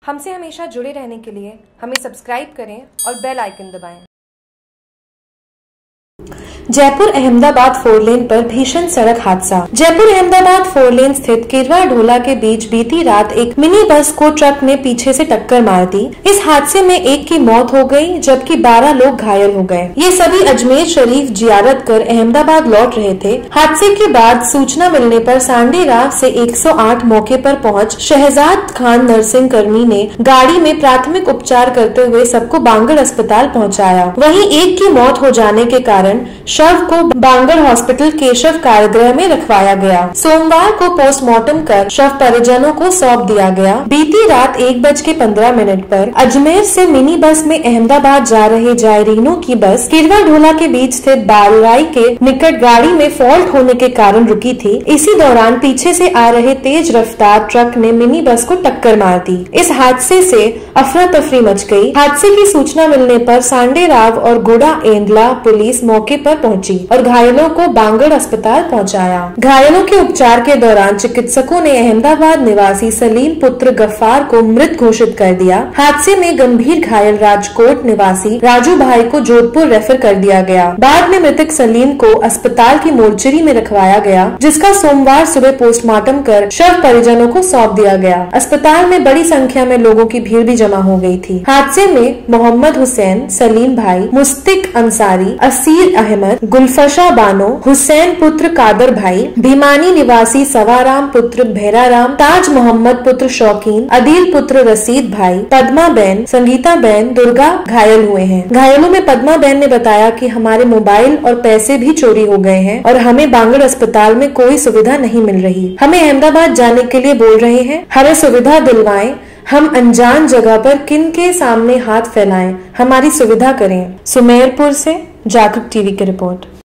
हमसे हमेशा जुड़े रहने के लिए हमें सब्सक्राइब करें और बेल आइकन दबाएं। जयपुर अहमदाबाद 4 लेन पर भीषण सड़क हादसा। जयपुर अहमदाबाद 4 लेन स्थित किरवा ढोला के बीच बीती रात एक मिनी बस को ट्रक ने पीछे से टक्कर मार दी। इस हादसे में एक की मौत हो गई जबकि 12 लोग घायल हो गए। ये सभी अजमेर शरीफ जियारत कर अहमदाबाद लौट रहे थे। हादसे के बाद सूचना मिलने पर सांडे राव से 108 मौके पर पहुंच शहजाद खान नर्सिंग कर्मी ने गाड़ी में प्राथमिक उपचार करते हुए सबको बांगड़ अस्पताल पहुँचाया। वहीं एक की मौत हो जाने के कारण शव को बांगड़ हॉस्पिटल केशव कारागृह में रखवाया गया। सोमवार को पोस्टमार्टम कर शव परिजनों को सौंप दिया गया। बीती रात 1:15 पर अजमेर से मिनी बस में अहमदाबाद जा रहे जायरीनों की बस किरवा ढोला के बीच स्थित बालराई के निकट गाड़ी में फॉल्ट होने के कारण रुकी थी। इसी दौरान पीछे से आ रहे तेज रफ्तार ट्रक ने मिनी बस को टक्कर मार दी। इस हादसे से अफरा तफरी मच गई। हादसे की सूचना मिलने पर सांडे राव और गुड़ा एंदला पुलिस मौके पर पहुंची और घायलों को बांगड़ अस्पताल पहुंचाया। घायलों के उपचार के दौरान चिकित्सकों ने अहमदाबाद निवासी सलीम पुत्र गफ्फार को मृत घोषित कर दिया। हादसे में गंभीर घायल राजकोट निवासी राजू भाई को जोधपुर रेफर कर दिया गया। बाद में मृतक सलीम को अस्पताल की मोर्चरी में रखवाया गया, जिसका सोमवार सुबह पोस्टमार्टम कर शव परिजनों को सौंप दिया गया। अस्पताल में बड़ी संख्या में लोगों की भीड़ भी जमा हो गई थी। हादसे में मोहम्मद हुसैन, सलीम भाई, मुस्तिक अंसारी, असीर अहमद, गुलफशा बानो, हुसैन पुत्र कादर भाई, भीमानी निवासी सवाराम पुत्र भैराराम, ताज मोहम्मद पुत्र शौकीन, अदील पुत्र रसीद भाई, पद्मा बहन, संगीता बहन, दुर्गा घायल हुए हैं। घायलों में पद्मा बहन ने बताया कि हमारे मोबाइल और पैसे भी चोरी हो गए हैं और हमें बांगड़ अस्पताल में कोई सुविधा नहीं मिल रही। हमें अहमदाबाद जाने के लिए बोल रहे हैं, हमें सुविधा दिलवाएं। हम अनजान जगह पर किन के सामने हाथ फैलाएं, हमारी सुविधा करें। सुमेरपुर से जागरूक टीवी की रिपोर्ट।